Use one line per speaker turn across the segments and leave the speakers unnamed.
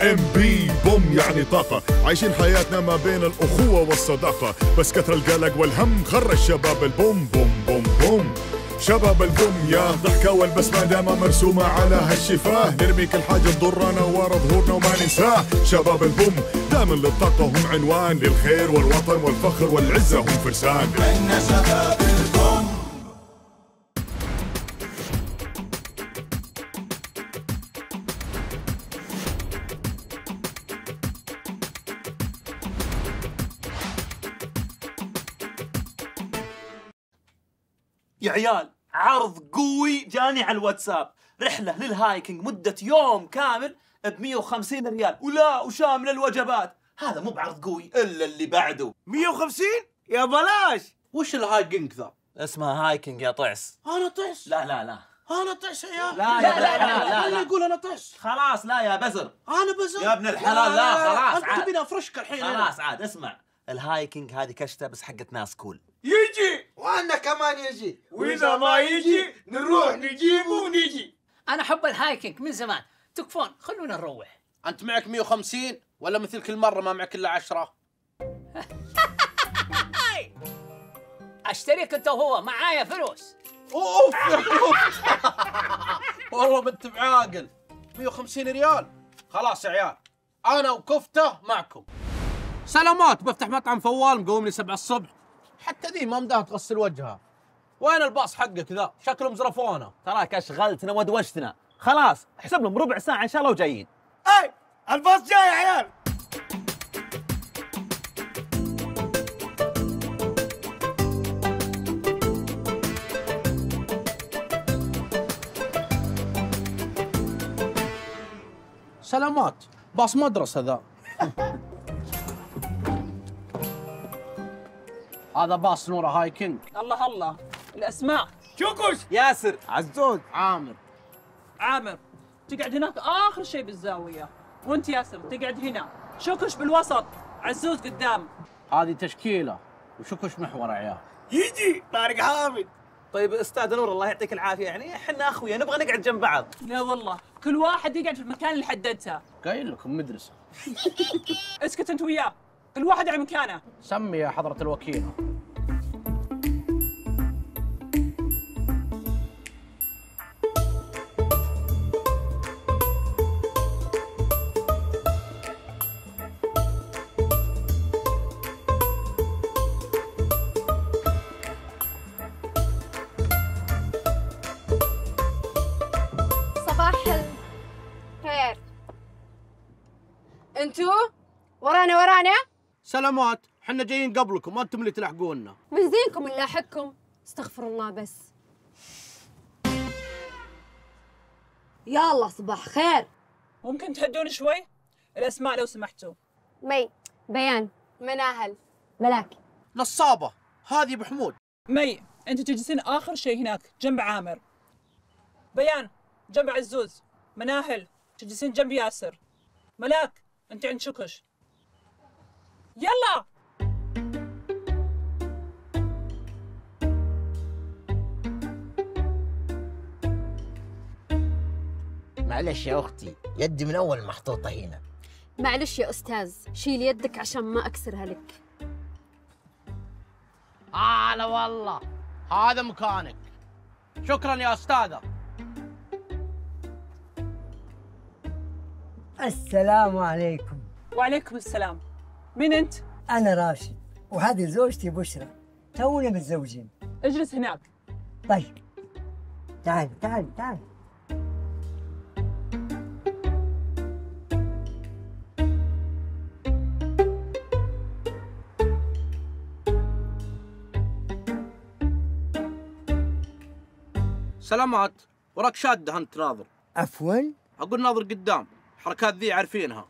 ام بي بوم يعني طاقة، عايشين حياتنا ما بين الأخوة والصداقة، بس كثر القلق والهم خرج شباب البوم بوم بوم بوم. شباب البوم يا ضحكة والبسمة دايما مرسومة على هالشفاه، نرمي كل حاجة تضرنا ورا ظهورنا وما ننساه. شباب البوم دائما للطاقة هم عنوان، للخير والوطن والفخر والعزة هم فرسان.
احنا شباب البوم.
يا عيال عرض قوي جاني على الواتساب، رحلة للهايكنج مدة يوم كامل ب150 ريال ولا وشامل الوجبات. هذا مو بعرض قوي الا اللي بعده.
150 يا بلاش.
وش الهايكنج ذا؟ اسمها هايكنج يا طعس.
انا طعس؟
لا
انا طعس يا
لا يا ابن الحلال. لا
اللي يقول انا طعس.
خلاص لا يا بزر.
انا بزر
يا ابن الحلال. لا خلاص
انت تبيني افرشك الحين.
خلاص عاد اسمع، الهايكنج هذه كشته بس حقت ناس كول.
يجي وانا كمان يجي، واذا ما يجي نروح نجيبه ونيجي.
انا احب الهايكنج من زمان، تكفون خلونا نروح.
انت معك 150 ولا مثل كل مره ما معك الا 10؟
اشتريك انت وهو، معايا فلوس.
اوف والله ما انت بعاقل. 150 ريال خلاص يا عيال، انا وكفته معكم. سلامات، بفتح مطعم فوال مقوم لي 7 الصبح، حتى ذي ما مداها تغسل وجهها. وين الباص حقك ذا؟ شكلهم زرفونا.
تراك اشغلتنا ودوشتنا، خلاص احسب لهم ربع ساعة ان شاء الله وجايين.
اي الباص جاي يا عيال. سلامات، باص مدرسة ذا. هذا باص نوره هايكنج.
الله الله الاسماء.
شوكش،
ياسر،
عزوز، عامر.
عامر تقعد هناك اخر شيء بالزاويه، وانت ياسر تقعد هنا، شكش بالوسط، عزوز قدام.
هذه تشكيلة وشكش محور يا عيال.
يجي طارق حامد.
طيب استاذ نور الله يعطيك العافيه، يعني احنا اخويا نبغى نقعد جنب بعض.
لا والله كل واحد يقعد في المكان اللي حددته.
قايل لكم مدرسة.
اسكت انت وياه، كل واحد على مكانه.
سمي يا حضرة الوكيل.
صباح الخير. انتو ورانا
سلامات، حنا جايين قبلكم، ما انتم اللي تلحقونا.
من زينكم نلاحقكم. استغفر الله بس. يلا صباح خير.
ممكن تهدون شوي؟ الاسماء لو سمحتوا.
مي، بيان، مناهل، ملاك.
نصابة، هذه بحمود.
مي انت تجلسين اخر شيء هناك جنب عامر. بيان جنب عزوز. مناهل تجلسين جنب ياسر. ملاك انت عند شكش. يلا.
معلش يا أختي، يدي من أول محطوطة هنا.
معلش يا أستاذ، شيل يدك عشان ما أكسرها لك.
لا والله، هذا مكانك. شكرا يا أستاذة.
السلام عليكم.
وعليكم السلام. مين انت؟
أنا راشد، وهذه زوجتي بشرى، تونا متزوجين.
اجلس هناك.
طيب تعال.
سلامات، وراك شادة أنت ناظر.
عفوا؟
أقول ناظر قدام، حركات ذي عارفينها.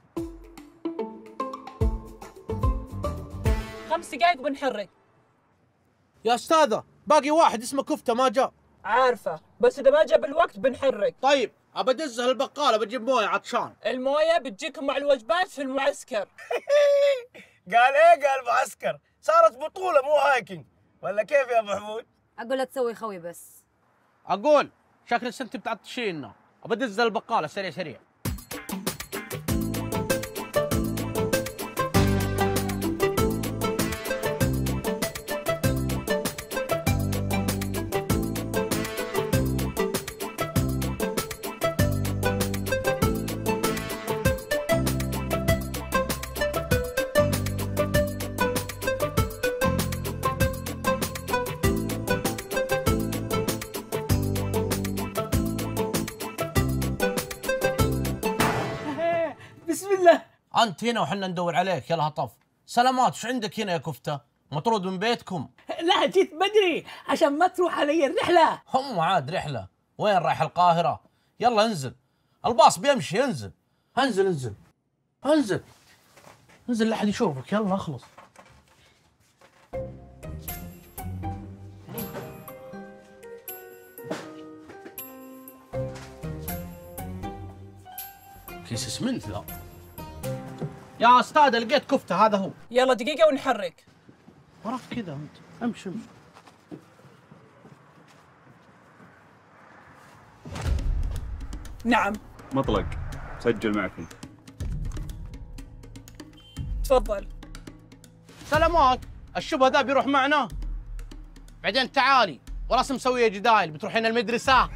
5 دقايق وبنحرك.
يا أستاذة، باقي واحد اسمه كفتة ما جاء.
عارفة، بس إذا ما جاء بالوقت بنحرك.
طيب، أبى أدزه البقالة، بجيب موية عطشان.
الموية بتجيكم مع الوجبات في المعسكر.
قال ايه؟ قال معسكر. صارت بطولة مو هايكنج ولا كيف يا ابو حمود؟
أقول لا تسوي خوي بس.
أقول شكل السنت بتعطشينا، أبى أدزه البقالة سريع. انت هنا وحنا ندور عليك يا لهطف. سلامات، وش عندك هنا يا كفته؟ مطرود من بيتكم؟
لا جيت بدري عشان ما تروح علي الرحله.
هم عاد رحله؟ وين رايح القاهره؟ يلا انزل، الباص بيمشي. انزل انزل انزل انزل انزل لا احد يشوفك. يلا اخلص. كيس اسمنت ذا. يا استاذ لقيت كفته، هذا هو.
يلا دقيقة ونحرك.
وراك كذا انت، امشي امشي.
نعم.
مطلق، سجل معكم.
تفضل.
سلامات، الشبه ذا بيروح معنا. بعدين تعالي، وراس مسويه جدايل، بتروحين المدرسة.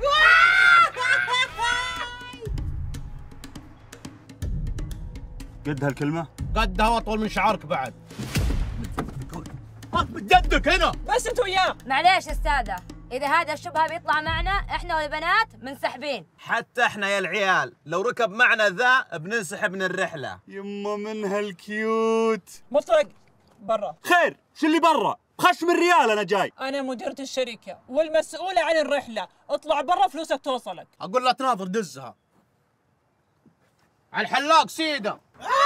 قد هالكلمة؟
قدها واطول من شعرك بعد. جدك هنا.
بس انت وياه.
معليش استاذة، إذا هذا الشبهة بيطلع معنا احنا والبنات منسحبين.
حتى احنا يا العيال لو ركب معنا ذا بننسحب من الرحلة.
يما من هالكيوت.
مطلق برا.
خير، شو اللي برا؟ خشم الريال انا جاي.
انا مديرة الشركة والمسؤولة عن الرحلة، اطلع برا فلوسك توصلك.
اقول لا تناظر دزها. على الحلاق سيدة.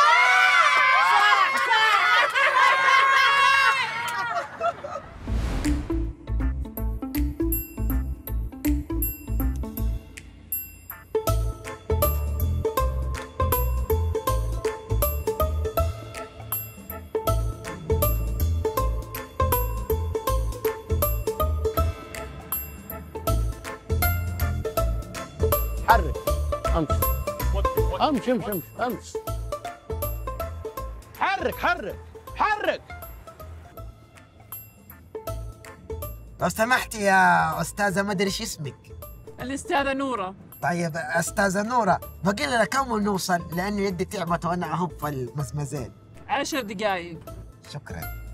حرك. امشي امشي امشي امشي. حرك حرك حرك.
لو سمحتي يا استاذه، ما ادري ايش اسمك.
الأستاذة نورة.
طيب استاذه نوره، باقي لنا كم نوصل؟ لانه يدي تعبت وانا اهب في المزمزين.
10 دقائق.
شكرا.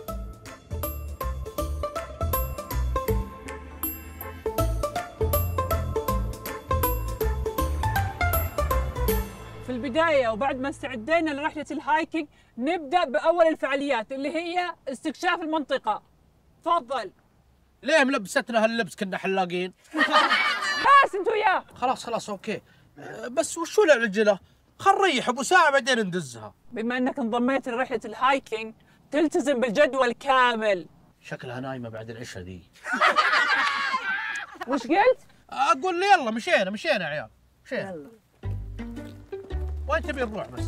في البداية وبعد ما استعدينا لرحلة الهايكينج نبدأ بأول الفعاليات اللي هي استكشاف المنطقة. تفضل.
ليه ملبستنا هاللبس كنا حلاقين؟
بس انت وياه.
خلاص خلاص اوكي. بس وشو العجلة؟ خل نريح ابو ساعة بعدين ندزها.
بما انك انضميت لرحلة الهايكينج تلتزم بالجدول كامل.
شكلها نايمة بعد العشاء ذي.
وش قلت؟
اقول لي يلا مشينا يا عيال. مشينا. وين تبي نروح بس؟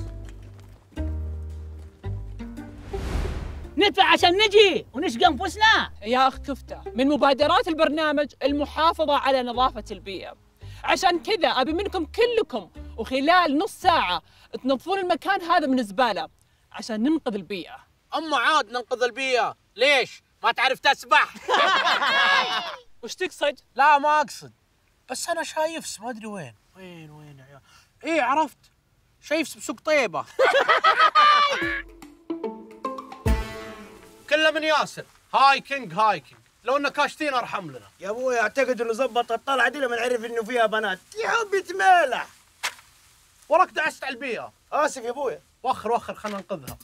ندفع عشان نجي ونشقى انفسنا.
يا اخ كفته، من مبادرات البرنامج المحافظة على نظافة البيئة. عشان كذا ابي منكم كلكم وخلال نص ساعة تنظفون المكان هذا من الزبالة عشان ننقذ البيئة.
اما عاد ننقذ البيئة، ليش؟ ما تعرف تسبح؟
وش تقصد؟
لا ما اقصد، بس انا شايف ما ادري وين يا عيال. ايه عرفت، شايف بسوق طيبة. كله من ياسر. هايكينج لو انه كاشتين ارحم لنا.
يا ابوي اعتقد انه زبط الطلعه دي لما نعرف انه فيها بنات. يا حب يتمالح.
وراك دعست على البيئة.
اسف يا ابوي.
وخر خلينا ننقذها.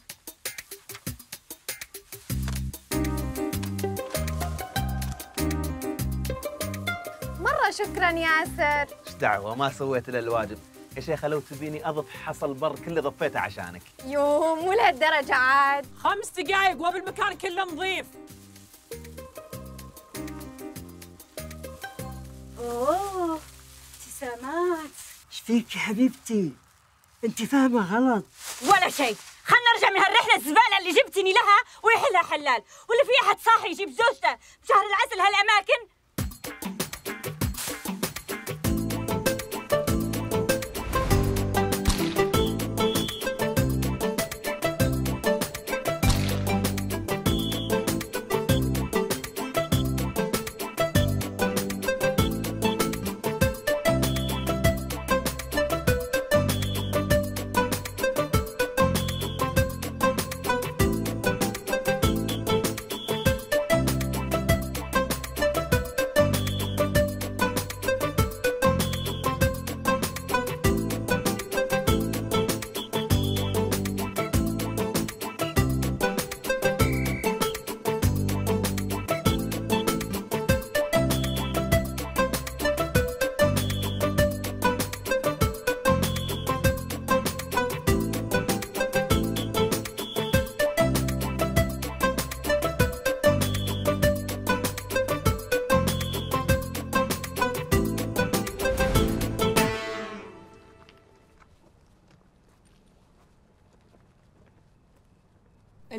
مرة شكرا ياسر.
ايش دعوة، ما سويت الا الواجب. يا شيخة لو تبيني اضف حصل بر كله ضفيته عشانك.
يوم مو لهالدرجة عاد.
5 دقائق وبالمكان كله نظيف.
اوه ابتسامات، ايش فيك يا حبيبتي؟ انت فاهمه غلط.
ولا شيء، خلنا نرجع من هالرحلة الزبالة اللي جبتني لها ويحلها حلال، ولا في أحد صاحي يجيب زوجته بشهر العسل هالأماكن؟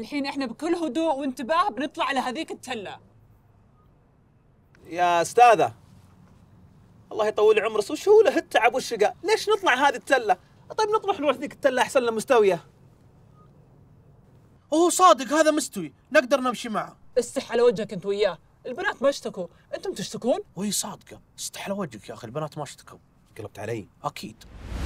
الحين احنا بكل هدوء وانتباه بنطلع على هذيك التلة.
يا استاذه الله يطول عمرك، وش هو له التعب والشقاء؟ ليش نطلع هذه التله؟ طيب نطمح نروح ذيك التله احسن لنا مستويه.
هو صادق هذا مستوي، نقدر نمشي معه.
استح على وجهك انت وياه، البنات ما اشتكوا، انتم تشتكون؟
وهي صادقه، استح على وجهك يا اخي، البنات ما اشتكوا.
قلبت علي؟
اكيد.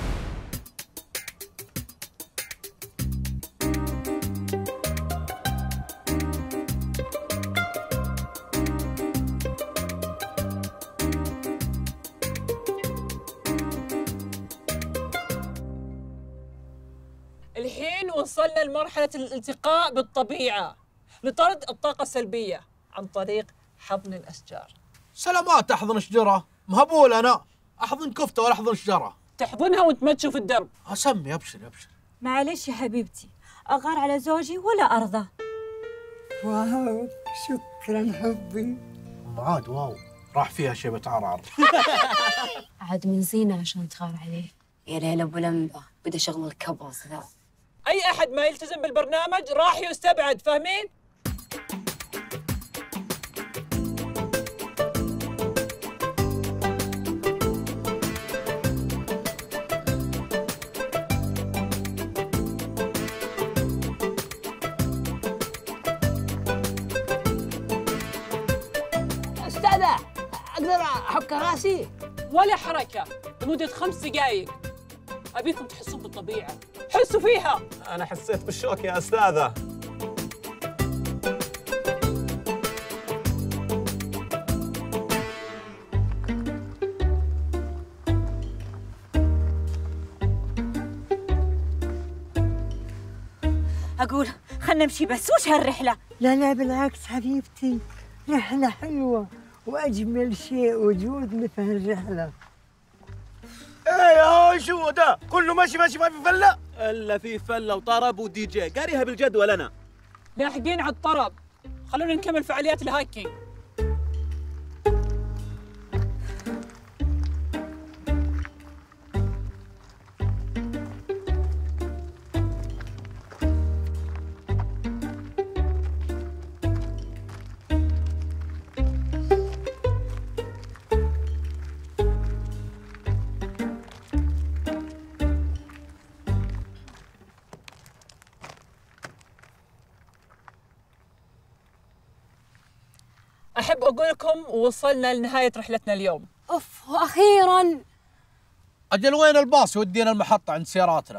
الحين وصلنا لمرحلة الالتقاء بالطبيعة لطرد الطاقة السلبية عن طريق حضن الأشجار.
سلامات أحضن شجرة، مهبول أنا أحضن كفتة ولا أحضن شجرة.
تحضنها وأنت ما تشوف الدرب.
أسمي أبشر أبشر.
معلش يا حبيبتي، أغار على زوجي ولا أرضى.
واو شكرا حبي.
عاد واو راح فيها شيبة عرعر.
عاد من زينة عشان تغار عليه. يا ليلى ابو لمبه بدا شغل الكبص ذا.
اي احد ما يلتزم بالبرنامج راح يستبعد، فاهمين؟
استاذه اقدر احك راسي؟
ولا حركه لمده 5 دقائق. ابيكم تحسون بالطبيعه، حسوا فيها.
انا حسيت بالشوك يا استاذه.
أقول خلنا نمشي بس، وش هالرحلة؟
لا لا بالعكس حبيبتي، رحلة حلوة وأجمل شيء وجود مثل الرحلة.
ايه شو ده؟ كله ماشي ماشي ما في فلة؟
الا في فله وطرب ودي جي، قاريها بالجدول انا.
لاحقين على الطرب، خلونا نكمل فعاليات الهايكينج. أحب أقول لكم وصلنا لنهاية رحلتنا اليوم.
أوف وأخيراً.
أجل وين الباص يودينا المحطة عند سياراتنا؟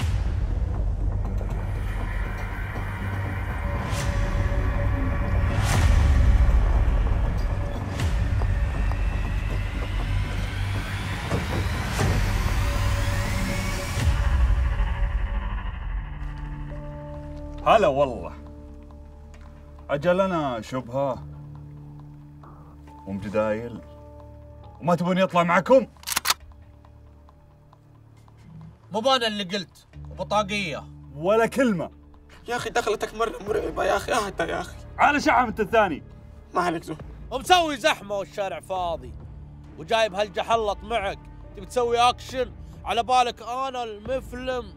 هلا والله. أجل أنا شبهة ومجدايل وما تبون يطلع معكم؟
مو بانا اللي قلت، وبطاقية
ولا كلمة.
يا أخي دخلتك مرة مرعبة يا أخي، أهدى يا أخي.
على شعب أنت الثاني.
ما عليك زهر.
ومسوي زحمة والشارع فاضي، وجايب هالجحلط معك، تبي تسوي أكشن؟ على بالك أنا المفلم؟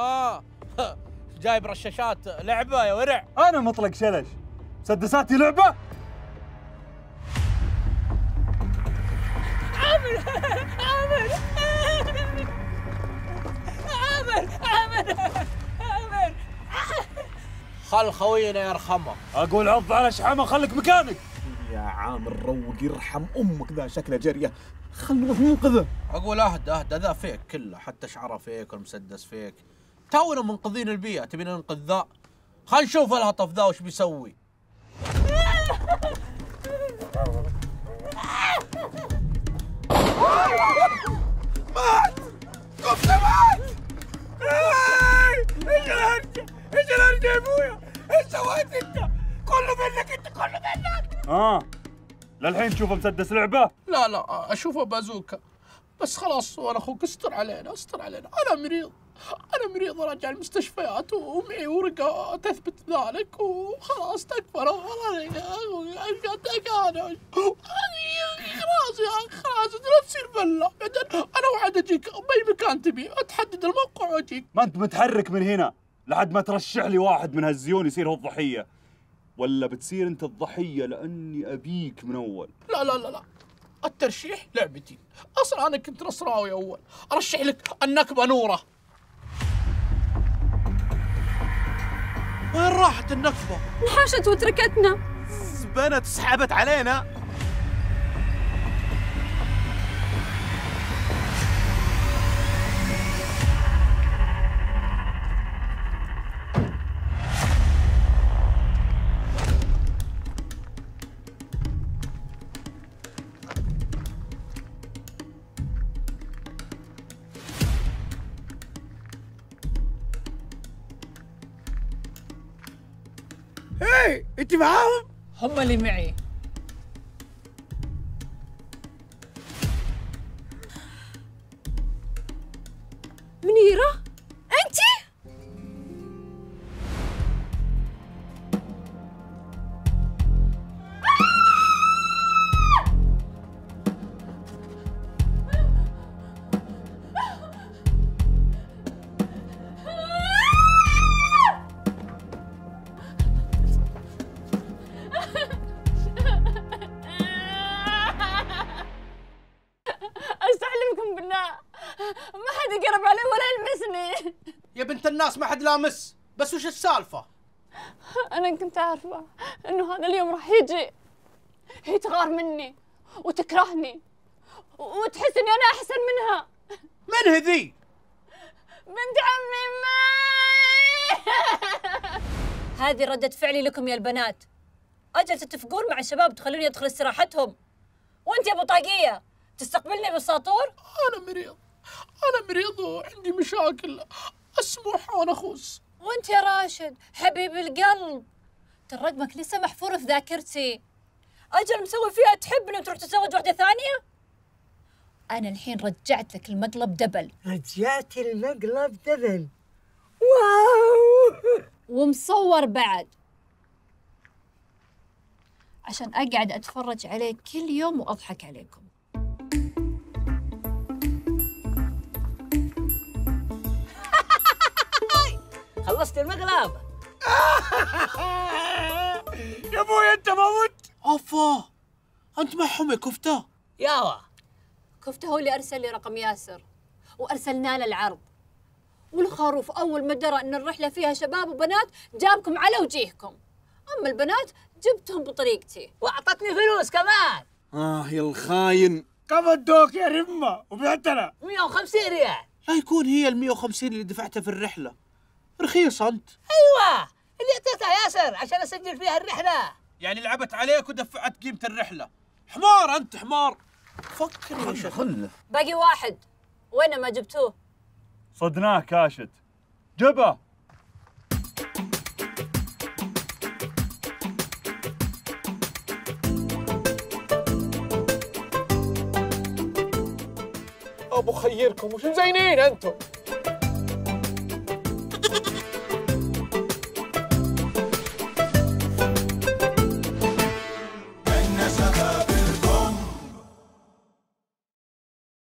جايب رشاشات لعبة يا ورع.
أنا مطلق شلش، مسدساتي لعبة؟
عامر عامر عامر عامر عامر
خل خوينا يرحمه.
أقول عض على شحمة خليك مكانك.
يا عامر روق يرحم أمك، ذا شكله جرية، خل نروح ننقذه.
أقول أهدى ذا فيك كله، حتى شعره فيك والمسدس فيك. تونا منقذين البيئة، تبينا ننقذ ذا؟ خل نشوف الهطف ذا وش بيسوي.
مات! كفتة مات! ايش الهرجة؟ ايش الهرجة يا ابويا؟ ايش سويت انت؟ كله منك انت، كله منك!
للحين تشوفه مسدس لعبة؟
لا لا أشوفه بازوكا، بس خلاص وأنا أخوك استر علينا استر علينا، أنا مريض راجع المستشفيات ومعي ورقة تثبت ذلك وخلاص تكفى خلاص يا أخي خلاص لا تصير بلة، بعدين أنا وعد أجيك بأي مكان تبي، تحدد الموقع وأجيك.
ما أنت متحرك من هنا، لحد ما ترشح لي واحد من هالزيون يصير هو الضحيه، ولا بتصير انت الضحيه لاني ابيك من اول؟
لا لا لا لا، الترشيح لعبتي، اصلا انا كنت نصراوي اول، ارشح لك النكبه نوره. وين راحت النكبه؟
انحاشت وتركتنا.
زبنت سحبت علينا.
ايه انت معاهم؟
هم اللي معي.
منيرة؟ انتي؟ استحلفكم بالله ما حد يقرب علي ولا يلمسني.
يا بنت الناس ما حد لامس، بس وش السالفه؟
انا كنت عارفه انه هذا اليوم راح يجي. هي تغار مني وتكرهني وتحس اني انا احسن منها.
من هذي؟
بنت عمي ماي.
هذه ردة فعلي لكم يا البنات. أجل تتفقون مع الشباب تخلوني أدخل استراحتهم، وأنت يا أبو طاقية تستقبلني بالساطور؟
أنا مريض وعندي مشاكل أسمح وأنا أخوس.
وأنت يا راشد حبيب القلب، ترى رقمك لسه محفور في ذاكرتي. أجل مسوي فيها تحبني وتروح تتزوج واحدة ثانية؟ أنا الحين رجعت لك المقلب دبل.
رجعت المقلب دبل؟ واو،
ومصور بعد عشان أقعد أتفرج عليك كل يوم وأضحك عليكم.
خلصت المقلب؟
يا ابوي انت ما مت.
افا انت معهم يا كفته؟
ياوا
كفته هو اللي أرسل لي رقم ياسر وأرسلنا له العرض، والخروف أول ما درى إن الرحلة فيها شباب وبنات جابكم على وجيهكم، أما البنات جبتهم بطريقتي
واعطتني فلوس كمان.
يا الخاين.
كم ادوك يا رمه وبعتنا؟
150 ريال.
لا يكون هي ال 150 اللي دفعتها في الرحله. رخيص انت.
ايوه اللي اعطيتها ياسر عشان اسجل فيها الرحله.
يعني لعبت عليك ودفعت قيمه الرحله. حمار انت حمار. فكر يا شيخ.
باقي واحد، وين ما جبتوه؟
صدناه كاشت. جبه.
ابو خيركم وش مزينين انتم؟